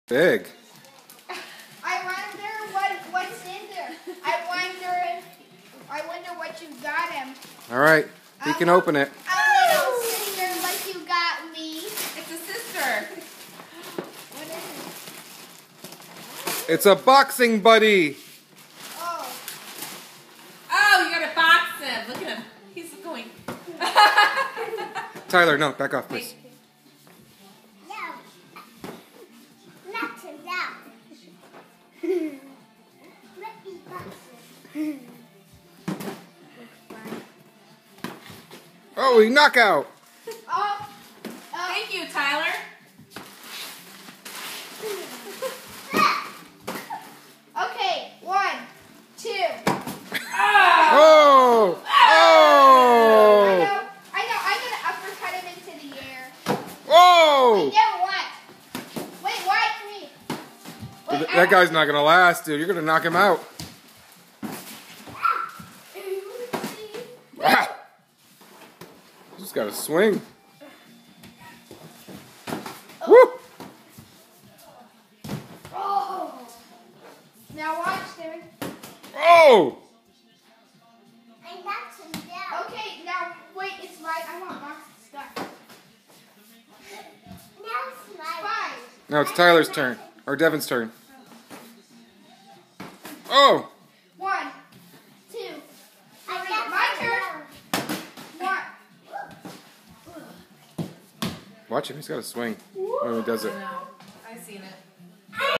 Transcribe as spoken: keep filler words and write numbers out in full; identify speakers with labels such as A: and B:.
A: Big.
B: I wonder what what's in there. I wonder. I wonder what you got him.
A: All right, he can open it.
B: A little sister, like you got me.
C: It's a sister.
B: What is it?
A: It's a boxing buddy.
B: Oh.
C: Oh, you gotta box him. Look at him. He's going.
A: Tyler, no, back off, please. Oh, he knockout.
B: Oh.
C: Thank you, Tyler.
B: Okay, one, two.
A: Oh! Oh!
B: I know, I know, I'm gonna uppercut him into the air.
A: Oh!
B: Wait, no, what? Wait, watch me. Wait,
A: Th that guy's not gonna last, dude. You're gonna knock him out. Ah! Just gotta swing.
B: Oh.
A: Woo!
B: Oh. Now watch, Devin.
A: Oh!
B: I knocked him down. Okay, now wait, it's my. I want box stuff. Now it's my. Five.
A: Now it's Tyler's turn. Or Devin's turn. Oh!
B: One, two, three. My turn. One.
A: Watch him, he's got to swing when he does it.
C: I know. I've seen it.